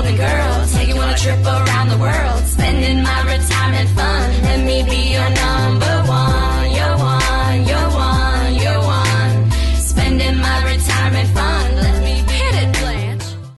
golden girl. Take you on a trip around the world. Spending my retirement fund. Let me be your number one.